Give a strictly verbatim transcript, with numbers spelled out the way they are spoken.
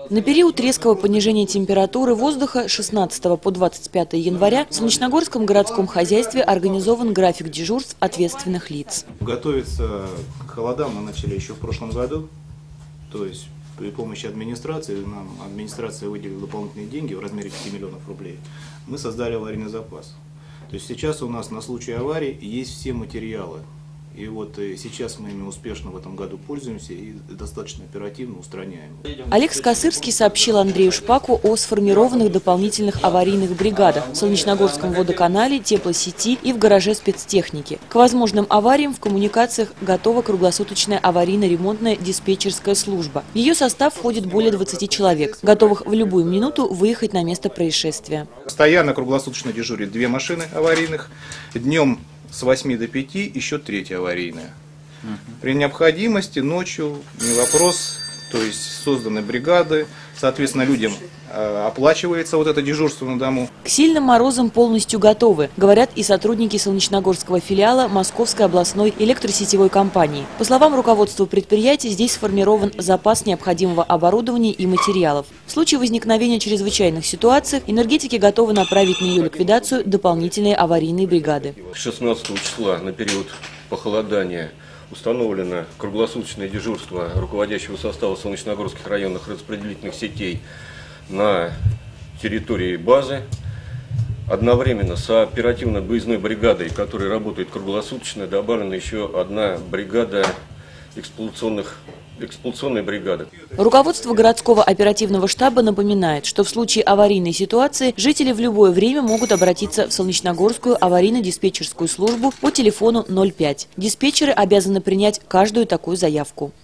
На период резкого понижения температуры воздуха с шестнадцатого по двадцать пятое января в Солнечногорском городском хозяйстве организован график дежурств ответственных лиц. Готовиться к холодам мы начали еще в прошлом году. То есть при помощи администрации, нам администрация выделила дополнительные деньги в размере пяти миллионов рублей. Мы создали аварийный запас. То есть сейчас у нас на случай аварии есть все материалы. И вот сейчас мы ими успешно в этом году пользуемся и достаточно оперативно устраняем. Олег Скосырский сообщил Андрею Шпаку о сформированных дополнительных аварийных бригадах в Солнечногорском водоканале, теплосети и в гараже спецтехники. К возможным авариям в коммуникациях готова круглосуточная аварийно-ремонтная диспетчерская служба. В ее состав входит более двадцати человек, готовых в любую минуту выехать на место происшествия. Постоянно круглосуточно дежурят две машины аварийных. Днем с восьми до пяти еще третья аварийная. При необходимости ночью не вопрос, то есть созданы бригады, соответственно людям э, оплачивается вот это дежурство на дому. К сильным морозам полностью готовы, говорят и сотрудники Солнечногорского филиала Московской областной электросетевой компании. По словам руководства предприятия, здесь сформирован запас необходимого оборудования и материалов. В случае возникновения чрезвычайных ситуаций энергетики готовы направить на ее ликвидацию дополнительные аварийные бригады. шестнадцатого числа на период похолодания установлено круглосуточное дежурство руководящего состава Солнечногорских районных распределительных сетей на территории базы. Одновременно с оперативно-выездной бригадой, которая работает круглосуточно, добавлена еще одна бригада эксплуатационных эксплуатационной бригады. Руководство городского оперативного штаба напоминает, что в случае аварийной ситуации жители в любое время могут обратиться в Солнечногорскую аварийно-диспетчерскую службу по телефону ноль пять. Диспетчеры обязаны принять каждую такую заявку.